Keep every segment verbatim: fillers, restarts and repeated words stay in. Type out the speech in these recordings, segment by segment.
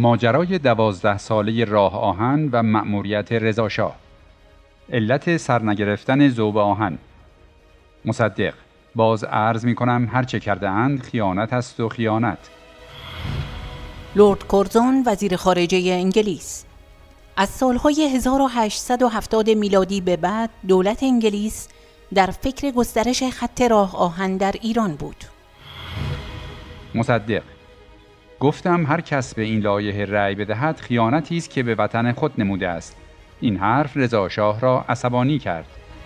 ماجرای دوازده ساله راه آهن و مأموریت رضا شاه. علت سرنگرفتن ذوب آهن. مصدق: باز عرض می کنم هر چه کرده اند خیانت است و خیانت. لورد کورزون وزیر خارجه انگلیس: از سالهای هزار و هشتصد و هفتاد میلادی به بعد دولت انگلیس در فکر گسترش خط راه آهن در ایران بود. مصدق: گفتم هر کس به این لایحه رأی بدهد خیانتی است که به وطن خود نموده است. این حرف رضا شاه را عصبانی کرد.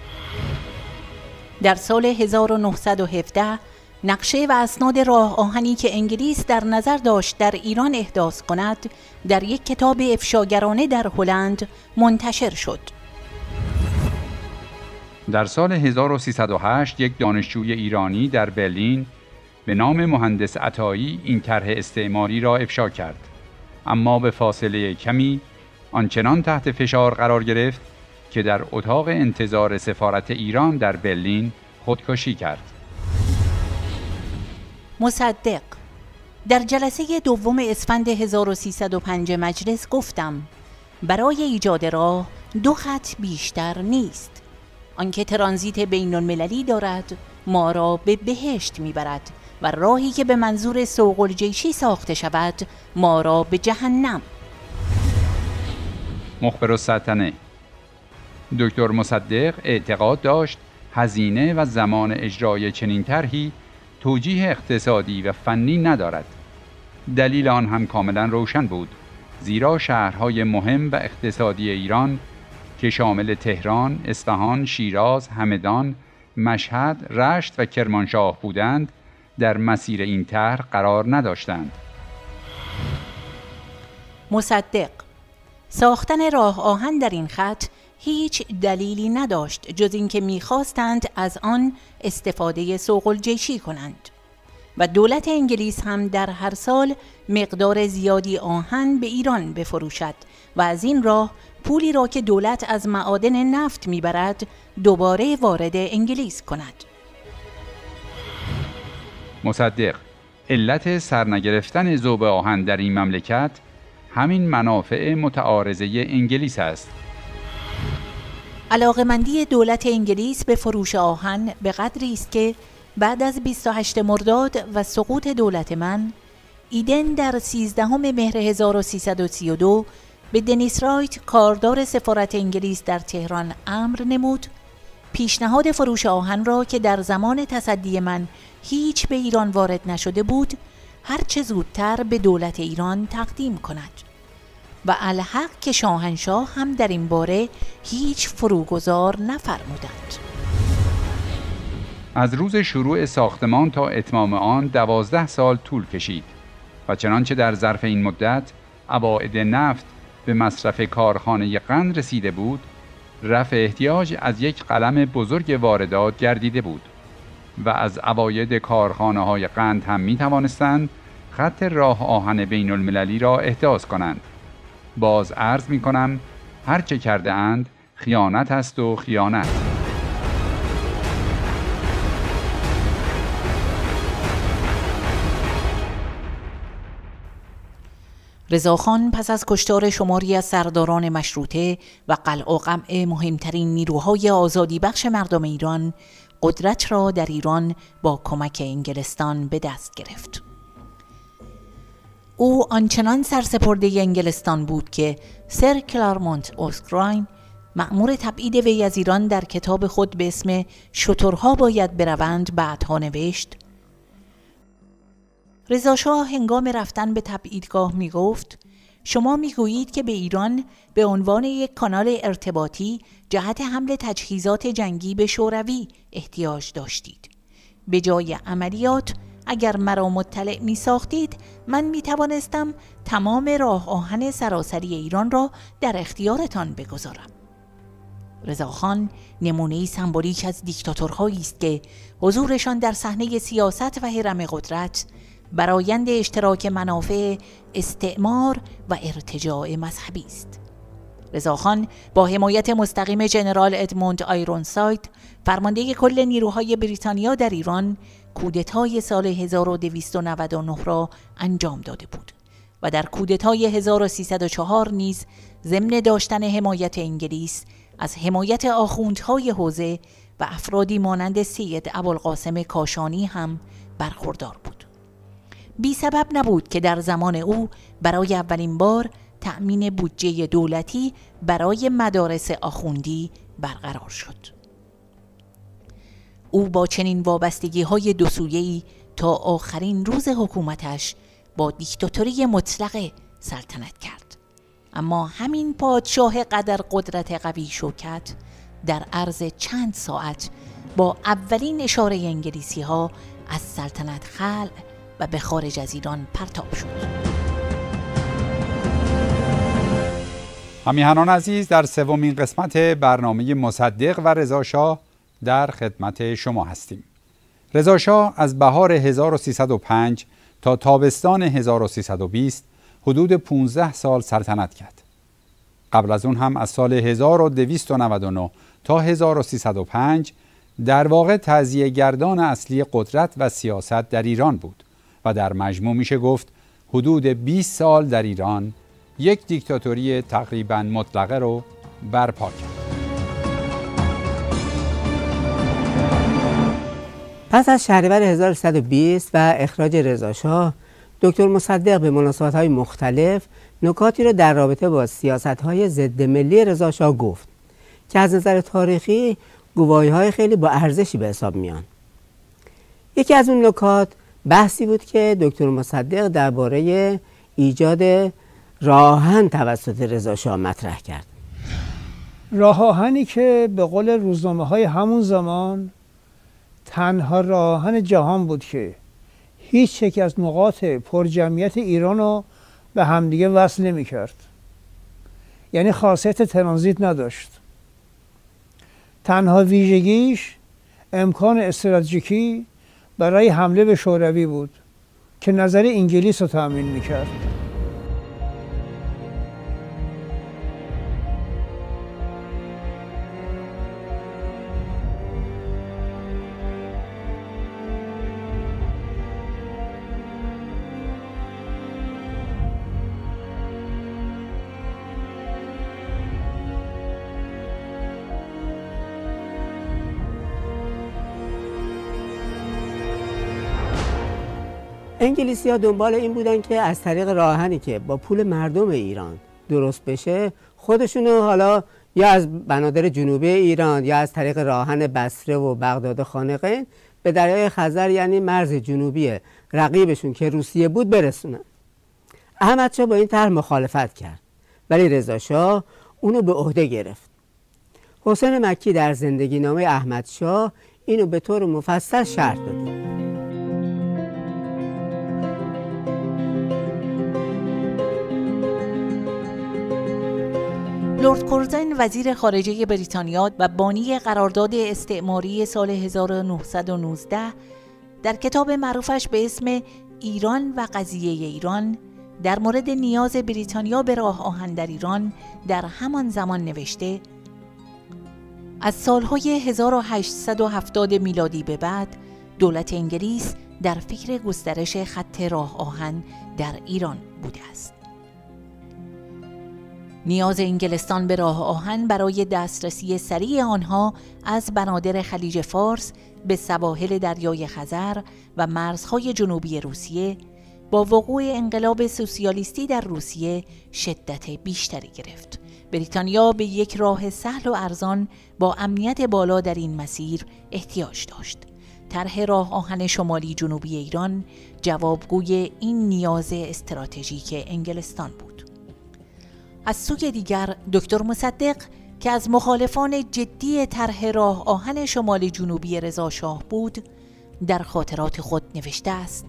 در سال هزار و نهصد و هفده نقشه و اسناد راه آهنی که انگلیس در نظر داشت در ایران احداث کند در یک کتاب افشاگرانه در هلند منتشر شد. در سال هزار و سیصد و هشت یک دانشجوی ایرانی در برلین به نام مهندس عطایی این طرح استعماری را افشا کرد، اما به فاصله کمی آنچنان تحت فشار قرار گرفت که در اتاق انتظار سفارت ایران در برلین خودکشی کرد. مصدق: در جلسه دوم اسفند هزار و سیصد و پنج مجلس گفتم برای ایجاد راه دو خط بیشتر نیست. آنکه ترانزیت بین المللی دارد ما را به بهشت میبرد و راهی که به منظور سوق الجیشی ساخته شود ما را به جهنم. مخبر السلطنه: دکتر مصدق اعتقاد داشت هزینه و زمان اجرای چنین طرحی توجیه اقتصادی و فنی ندارد. دلیل آن هم کاملا روشن بود، زیرا شهرهای مهم و اقتصادی ایران که شامل تهران، اصفهان، شیراز، همدان، مشهد، رشت و کرمانشاه بودند در مسیر این طرح قرار نداشتند. مصدق: ساختن راه آهن در این خط هیچ دلیلی نداشت جز اینکه می‌خواستند از آن استفاده سوق الجیشی کنند و دولت انگلیس هم در هر سال مقدار زیادی آهن به ایران بفروشد و از این راه پولی را که دولت از معادن نفت میبرد دوباره وارد انگلیس کند. مصدق: علت سرنگرفتن ذوب آهن در این مملکت همین منافع متعارضه انگلیس است. علاقه‌مندی دولت انگلیس به فروش آهن به قدری است که بعد از بیست و هشتم مرداد و سقوط دولت من، ایدن در سیزدهم مهر هزار و سیصد و سی و دو به دنیس رایت کاردار سفارت انگلیس در تهران امر نمود پیشنهاد فروش آهن را که در زمان تصدی من هیچ به ایران وارد نشده بود هر چه زودتر به دولت ایران تقدیم کند و الحق که شاهنشاه هم در این باره هیچ فروگذار نفرمودند. از روز شروع ساختمان تا اتمام آن دوازده سال طول کشید و چنانچه در ظرف این مدت عواید نفت به مصرف کارخانه قند رسیده بود، رفع احتیاج از یک قلم بزرگ واردات گردیده بود و از عواید کارخانه های قند هم می توانستند خط راه آهن بین المللی را احداث کنند. باز عرض می کنم هر چه کرده اند خیانت است و خیانت. رضاخان پس از کشتار شماری از سرداران مشروطه و قلع و قمع مهمترین نیروهای آزادی بخش مردم ایران، قدرت را در ایران با کمک انگلستان به دست گرفت. او آنچنان سرسپرده انگلستان بود که سر کلارمونت اوسکراین مأمور تبعید وی از ایران در کتاب خود به اسم شترها باید بروند بعدها نوشت: رضا شاه هنگام رفتن به تبعیدگاه می گفت شما می گویید که به ایران به عنوان یک کانال ارتباطی جهت حمل تجهیزات جنگی به شوروی احتیاج داشتید. به جای عملیات اگر مرا مطلع می ساختید من می توانستم تمام راه آهن سراسری ایران را در اختیارتان بگذارم. رضاخان نمونه‌ای سمبولیک از دیکتاتورهایی است که حضورشان در صحنه سیاست و هرم قدرت برآیند اشتراک منافع استعمار و ارتجاع مذهبی است. رضاخان با حمایت مستقیم ژنرال ادموند آیرونساید فرمانده کل نیروهای بریتانیا در ایران کودتای سال هزار و دویست و نود و نه را انجام داده بود و در کودتای هزار و سیصد و چهار نیز ضمن داشتن حمایت انگلیس از حمایت آخوندهای حوزه و افرادی مانند سید ابوالقاسم کاشانی هم برخوردار بود. بی سبب نبود که در زمان او برای اولین بار تأمین بودجه دولتی برای مدارس آخوندی برقرار شد. او با چنین وابستگی‌های دو سویه‌ای تا آخرین روز حکومتش با دیکتاتوری مطلق سلطنت کرد. اما همین پادشاه قدر قدرت قوی شوکت در عرض چند ساعت با اولین اشاره انگلیسی ها از سلطنت خلع و به خارج از ایران پرتاب شد. همیهنان عزیز، در سومین قسمت برنامه مصدق و رضا شاه در خدمت شما هستیم. رضا شاه از بهار هزار و سیصد و پنج تا تابستان هزار و سیصد و بیست حدود پانزده سال سلطنت کرد. قبل از اون هم از سال هزار و دویست و نود و نه تا هزار و سیصد و پنج در واقع تزیه گردان اصلی قدرت و سیاست در ایران بود و در مجموع میشه گفت حدود بیست سال در ایران یک دیکتاتوری تقریباً مطلقه رو برپا کرد. پس از شهریور هزار و سیصد و بیست و اخراج رضا شاه، دکتر مصدق به مناسبت‌های مختلف نکاتی را در رابطه با سیاست‌های ضد ملی رضا شاه گفت که از نظر تاریخی گواهی‌های خیلی با ارزشی به حساب میان. یکی از اون نکات بحثی بود که دکتر مصدق درباره ایجاد راه آهن توسط رضا شاه مطرح کرد. راه آهنی که به قول روزنامه‌های همون زمان تنها راه آهن جهان بود که هیچ یک از نقاط پرجمعیت ایران رو به همدیگه وصل نمی کرد. یعنی خاصیت ترانزیت نداشت. تنها ویژگیش امکان استراتژیکی برای حمله به شوروی بود که نظر انگلیس رو تأمین می کرد. انگلیسی ها دنبال این بودن که از طریق راه آهنی که با پول مردم ایران درست بشه خودشونو حالا یا از بنادر جنوبی ایران یا از طریق راه آهن بصره و بغداد خانقین به دریای خزر یعنی مرز جنوبی رقیبشون که روسیه بود برسونن. احمد شاه با این طرح مخالفت کرد ولی رضا شاه اونو به عهده گرفت. حسین مکی در زندگی نامه احمد شاه اینو به طور مفصل شرح داده. لورد کورزن وزیر خارجه بریتانیا و بانی قرارداد استعماری سال هزار و نهصد و نوزده در کتاب معروفش به اسم ایران و قضیه ایران در مورد نیاز بریتانیا به راه آهن در ایران در همان زمان نوشته: از سالهای هزار و هشتصد و هفتاد میلادی به بعد دولت انگلیس در فکر گسترش خط راه آهن در ایران بوده است. نیاز انگلستان به راه آهن برای دسترسی سریع آنها از بنادر خلیج فارس به سواحل دریای خزر و مرزهای جنوبی روسیه با وقوع انقلاب سوسیالیستی در روسیه شدت بیشتری گرفت. بریتانیا به یک راه سهل و ارزان با امنیت بالا در این مسیر احتیاج داشت. طرح راه آهن شمالی جنوبی ایران جوابگوی این نیاز استراتژیک انگلستان بود. از سوی دیگر دکتر مصدق که از مخالفان جدی طرح راه آهن شمال جنوبی رضا شاه بود در خاطرات خود نوشته است: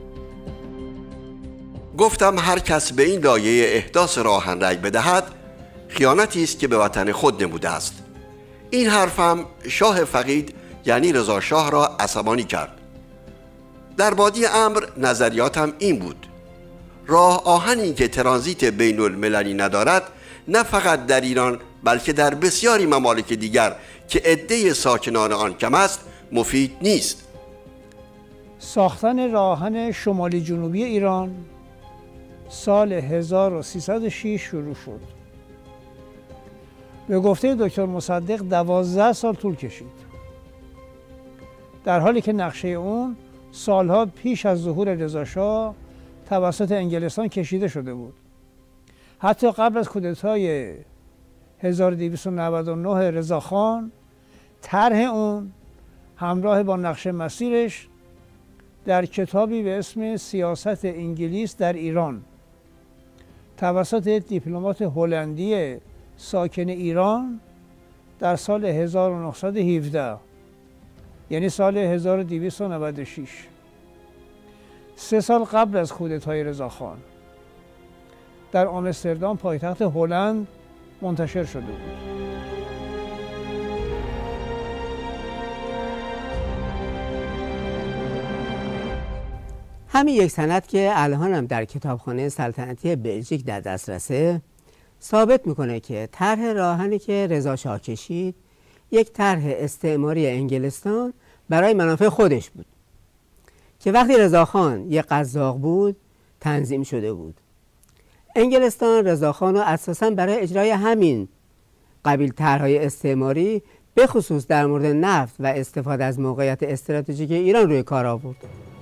گفتم هر کس به این لایه احداث راه آهن رأی بدهد خیانتی است که به وطن خود نموده است. این حرفم شاه فقید یعنی رضا شاه را عصبانی کرد. در بادی امر نظریاتم این بود: راه آهنی که ترانزیت بین المللی ندارد نه فقط در ایران بلکه در بسیاری ممالک دیگر که عده ساکنان آن کم است مفید نیست. ساختن راه آهن شمالی جنوبی ایران سال هزار و سیصد و شش شروع شد. به گفته دکتر مصدق دوازده سال طول کشید، در حالی که نقشه اون سالها پیش از ظهور رضاشاه توسط انگلستان کشیده شده بود. حتی قبل از کودتای هزار و دویست و نود و نه رضاخان، طرح اون همراه با نقشه مسیرش در کتابی به اسم سیاست انگلیس در ایران توسط دیپلمات هلندی ساکن ایران در سال هزار و نهصد و هفده، یعنی سال هزار و دویست و نود و شش، سه سال قبل از کودتای رضاخان، در آمستردام پایتخت هلند منتشر شده بود. همین یک سند که الان هم در کتابخانه سلطنتی بلژیک در دسترسه ثابت میکنه که طرح راهنی که رضا شاه کشید یک طرح استعماری انگلستان برای منافع خودش بود که وقتی رضاخان یک قزاق بود تنظیم شده بود. انگلستان رضاخان رو اساساً برای اجرای همین قبیل طرح‌های استعماری به خصوص در مورد نفت و استفاده از موقعیت استراتژیک ایران روی کار آورد.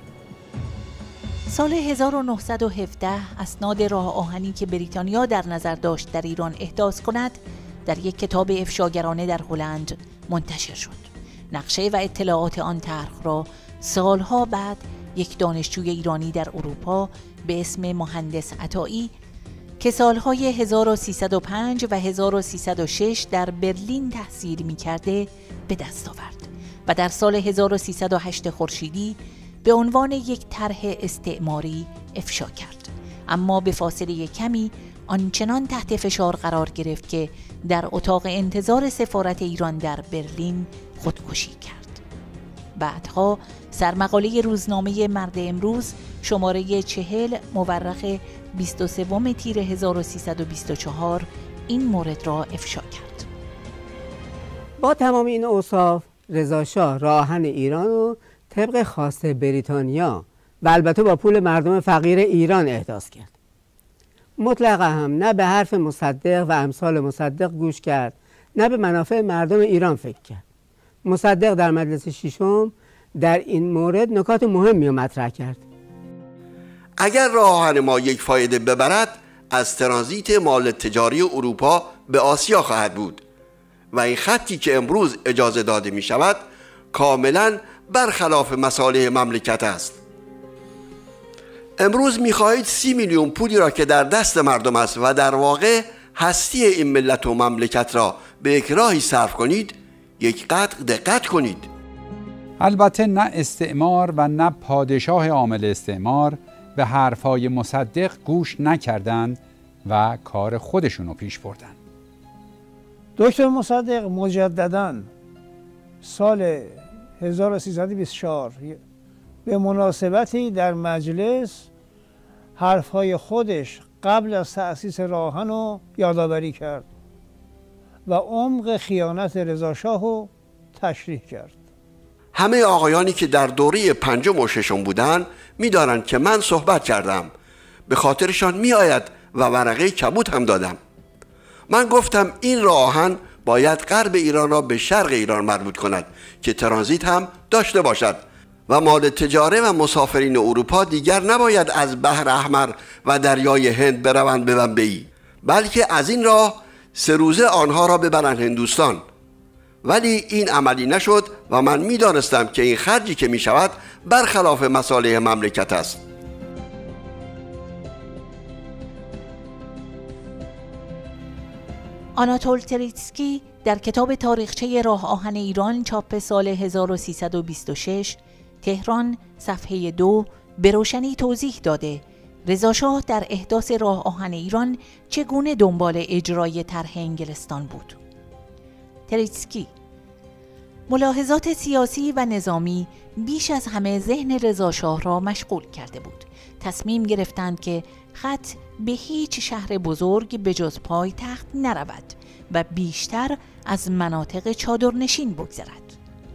سال هزار و نهصد و هفده اسناد راه آهنی که بریتانیا در نظر داشت در ایران احداث کند در یک کتاب افشاگرانه در هلند منتشر شد. نقشه و اطلاعات آن طرح را سالها بعد یک دانشجوی ایرانی در اروپا به اسم مهندس عطایی که سالهای هزار و سیصد و پنج و هزار و سیصد و شش در برلین تحصیل می‌کرده به دست آورد و در سال هزار و سیصد و هشت خورشیدی به عنوان یک طرح استعماری افشا کرد، اما به فاصله کمی آنچنان تحت فشار قرار گرفت که در اتاق انتظار سفارت ایران در برلین خودکشی کرد. بعدها سرمقاله روزنامه مرد امروز شماره چهل مورخ بیست و سوم تیر هزار و سیصد و بیست و چهار این مورد را افشا کرد. با تمام این اوصاف رضاشاه راهن ایران رو طبق خواست بریتانیا و البته با پول مردم فقیر ایران احداث کرد. مطلقا هم نه به حرف مصدق و امثال مصدق گوش کرد، نه به منافع مردم ایران فکر کرد. مصدق در مجلس ششم در این مورد نکات مهمی رو مطرح کرد. اگر راه آهن ما یک فایده ببرد، از ترانزیت مال تجاری اروپا به آسیا خواهد بود و این خطی که امروز اجازه داده می شود کاملا برخلاف مصالح مملکت است. امروز می خواهید سی میلیون پولی را که در دست مردم است و در واقع هستی این ملت و مملکت را به یک راهی صرف کنید، یک قدر دقت کنید. البته نه استعمار و نه پادشاه عامل استعمار به حرفهای مصدق گوش نکردند و کار خودشونو پیش بردن. دکتر مصدق مجدداً سال هزار و سیصد و بیست و چهار به مناسبتی در مجلس حرفهای خودش قبل از تأسیس راهن رو یادآوری کرد و عمق خیانت رضاشاه رو تشریح کرد. همه آقایانی که در دوره پنجم و ششم بودن می‌دانند که من صحبت کردم، به خاطرشان می‌آید و ورقه کبود هم دادم. من گفتم این راه آهن باید غرب ایران را به شرق ایران مربوط کند که ترانزیت هم داشته باشد و مال تجاره و مسافرین اروپا دیگر نباید از بحر احمر و دریای هند بروند به بمبئی، بلکه از این راه سه روزه آنها را ببرند هندوستان. ولی این عملی نشد و من می‌دانستم که این خرجی که می‌شود برخلاف مصالح مملکت است. آناتول تریتسکی در کتاب تاریخچه راه آهن ایران چاپ سال هزار و سیصد و بیست و شش تهران صفحه دو به روشنی توضیح داده رضاشاه در احداث راه آهن ایران چگونه دنبال اجرای طرح انگلستان بود. تریتسکی: ملاحظات سیاسی و نظامی بیش از همه ذهن رضاشاه را مشغول کرده بود. تصمیم گرفتند که خط به هیچ شهر بزرگ به جز پایتخت نرود و بیشتر از مناطق چادرنشین بگذرد.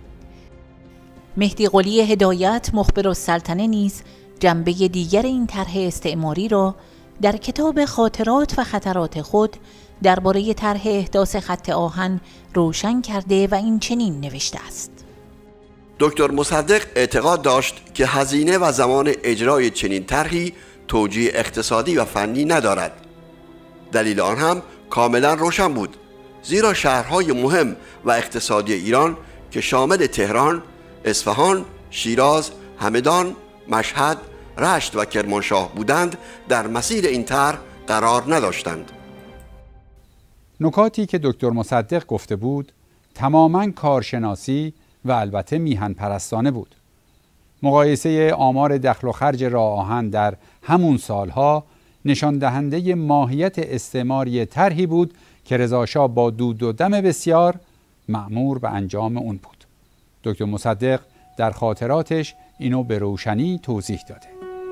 مهدی قلی هدایت مخبرالسلطنه نیز جنبه دیگر این طرح استعماری را در کتاب خاطرات و خطرات خود درباره طرح احداث خط آهن روشن کرده و این چنین نوشته است: دکتر مصدق اعتقاد داشت که هزینه و زمان اجرای چنین طرحی توجیه اقتصادی و فنی ندارد. دلیل آن هم کاملا روشن بود، زیرا شهرهای مهم و اقتصادی ایران که شامل تهران، اصفهان، شیراز، همدان، مشهد، رشت و کرمانشاه بودند در مسیر این طرح قرار نداشتند. نکاتی که دکتر مصدق گفته بود تماماً کارشناسی و البته میهن پرستانه بود. مقایسه آمار دخل و خرج راه آهن در همون سالها نشان دهنده ماهیت استعماری طرحی بود که رضا شاه با دود و دم بسیار مأمور به انجام اون بود. دکتر مصدق در خاطراتش اینو به روشنی توضیح داده.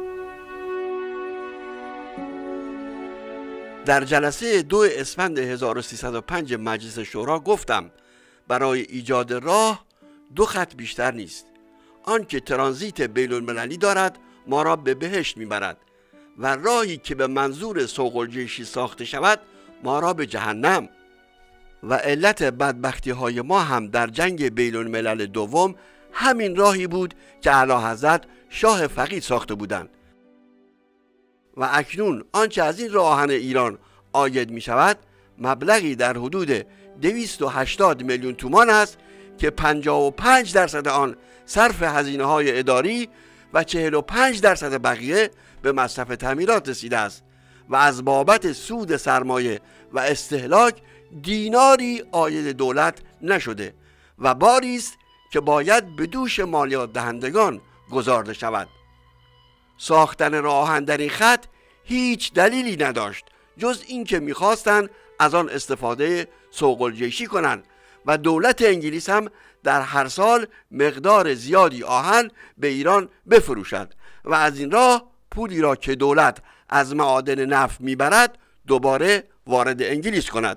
در جلسه دو اسفند هزار و سیصد و پنج مجلس شورا گفتم برای ایجاد راه دو خط بیشتر نیست. آن که ترانزیت بین المللی دارد ما را به بهشت میبرد و راهی که به منظور سوق‌الجیشی ساخته شود ما را به جهنم. و علت بدبختی های ما هم در جنگ بین الملل دوم همین راهی بود که اعلیحضرت شاه فقید ساخته بودند. و اکنون آنچه از این راه آهن ایران عاید می شود مبلغی در حدود دویست و هشتاد میلیون تومان است که پنجاه و پنج درصد آن صرف هزینه های اداری و چهل و پنج درصد بقیه به مصرف تعمیرات رسیده است و از بابت سود سرمایه و استهلاک دیناری عاید دولت نشده و باری است که باید به دوش مالیات دهندگان گزارده شود. ساختن راه آهن در این خط هیچ دلیلی نداشت جز اینکه می‌خواستند از آن استفاده سوق‌الجیشی کنند و دولت انگلیس هم در هر سال مقدار زیادی آهن به ایران بفروشد و از این راه پولی را که دولت از معادن نفت میبرد دوباره وارد انگلیس کند.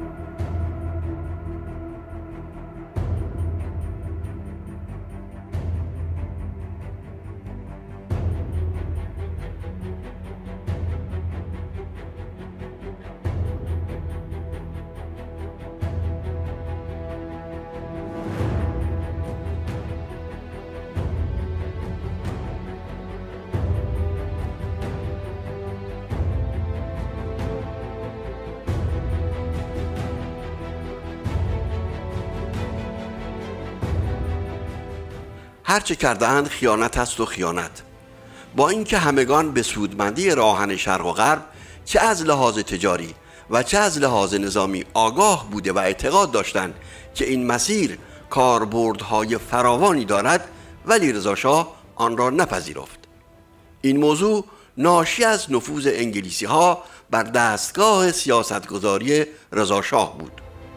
هرچه کرده‌اند خیانت است و خیانت. با اینکه همگان به سودمندی راه آهن شرق و غرب چه از لحاظ تجاری و چه از لحاظ نظامی آگاه بوده و اعتقاد داشتند که این مسیر کاربردهای فراوانی دارد، ولی رضا شاه آن را نپذیرفت. این موضوع ناشی از نفوذ انگلیسی ها بر دستگاه سیاستگذاری رضا شاه بود.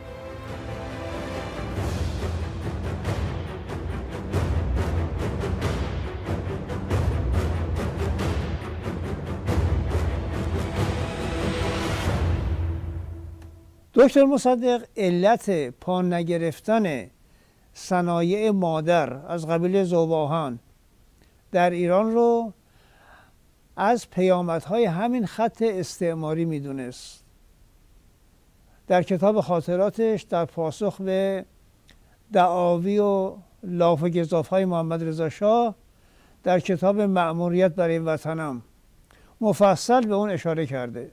دکتر مصدق علت پا نگرفتن صنایع مادر از قبیل ذوب‌آهن در ایران رو از پیامدهای همین خط استعماری میدونست. در کتاب خاطراتش در پاسخ به دعاوی و لاف و گزافهای محمد رضا شاه در کتاب مأموریت برای وطنم مفصل به اون اشاره کرده.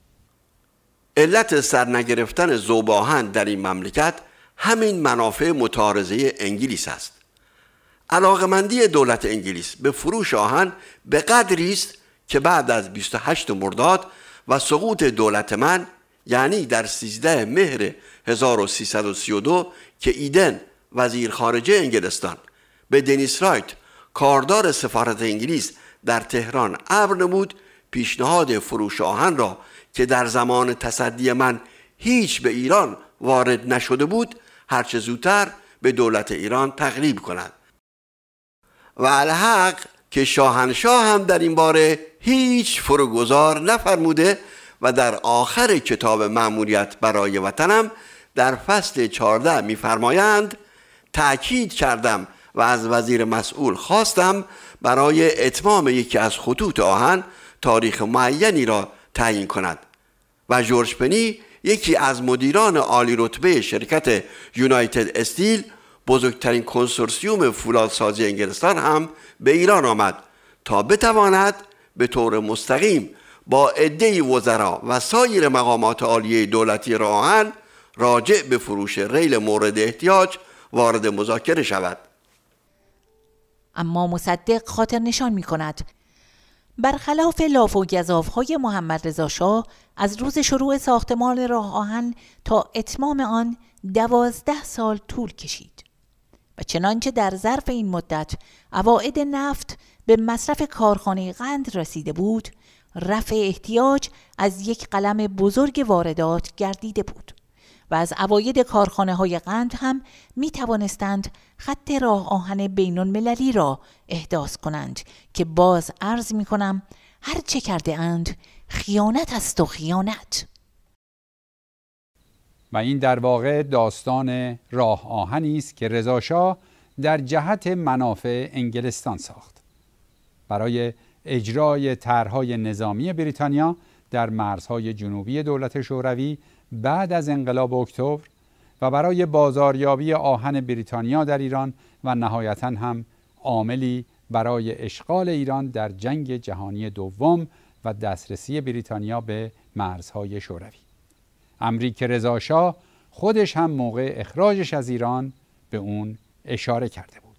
علت سرنگرفتن ذوب‌آهن در این مملکت همین منافع متعارضه انگلیس است. علاقمندی دولت انگلیس به فروش آهن به قدری است که بعد از بیست و هشت مرداد و سقوط دولت من، یعنی در سیزده مهر هزار و سیصد و سی و دو که ایدن وزیر خارجه انگلستان به دنیس رایت کاردار سفارت انگلیس در تهران امر نمود پیشنهاد فروش آهن را که در زمان تصدی من هیچ به ایران وارد نشده بود هرچه زودتر به دولت ایران تقریب کند. و الحق که شاهنشاه هم در این باره هیچ فروگذار نفرموده و در آخر کتاب مأموریت برای وطنم در فصل چهارده می‌فرمایند: تأکید کردم و از وزیر مسئول خواستم برای اتمام یکی از خطوط آهن تاریخ معینی را تعیین کند و جورج پنی، یکی از مدیران عالی رتبه شرکت یونایتد استیل، بزرگترین کنسورسیوم فولادسازی انگلستان، هم به ایران آمد تا بتواند به طور مستقیم با عده‌ای وزرا و سایر مقامات عالیه دولتی راه آهن راجع به فروش ریل مورد احتیاج وارد مذاکره شود. اما مصدق خاطر نشان می کند برخلاف لاف و گزاف‌های محمد رضا شاه، از روز شروع ساختمان راه آهن تا اتمام آن دوازده سال طول کشید و چنانچه در ظرف این مدت عواید نفت به مصرف کارخانه قند رسیده بود، رفع احتیاج از یک قلم بزرگ واردات گردیده بود و از عواید کارخانه های قند هم می توانستند خط راه آهن بین المللی را احداث کنند که باز عرض می کنم هر چه کرده اند خیانت است و خیانت. و این در واقع داستان راه آهنی است که رضا شاه در جهت منافع انگلستان ساخت برای اجرای طرح‌های نظامی بریتانیا در مرزهای جنوبی دولت شوروی بعد از انقلاب اکتبر و برای بازاریابی آهن بریتانیا در ایران و نهایتاً هم عاملی برای اشغال ایران در جنگ جهانی دوم و دسترسی بریتانیا به مرزهای شوروی. امری که رضا شاه خودش هم موقع اخراجش از ایران به اون اشاره کرده بود.